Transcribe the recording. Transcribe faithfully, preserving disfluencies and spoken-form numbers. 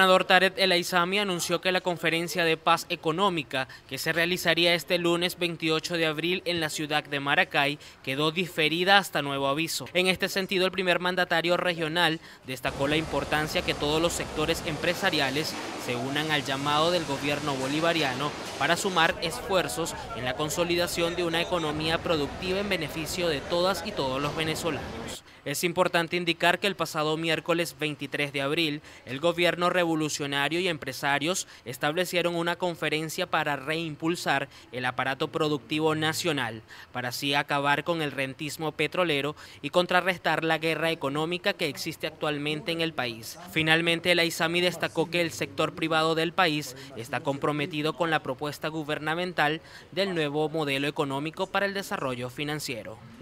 gobernador Tarek El Aizami anunció que la conferencia de paz económica que se realizaría este lunes veintiocho de abril en la ciudad de Maracay quedó diferida hasta nuevo aviso. En este sentido, el primer mandatario regional destacó la importancia que todos los sectores empresariales se unan al llamado del gobierno bolivariano para sumar esfuerzos en la consolidación de una economía productiva en beneficio de todas y todos los venezolanos. Es importante indicar que el pasado miércoles veintitrés de abril, el gobierno revolucionario y empresarios establecieron una conferencia para reimpulsar el aparato productivo nacional, para así acabar con el rentismo petrolero y contrarrestar la guerra económica que existe actualmente en el país. Finalmente, el Aizami destacó que el sector privado del país está comprometido con la propuesta gubernamental del nuevo modelo económico para el desarrollo financiero.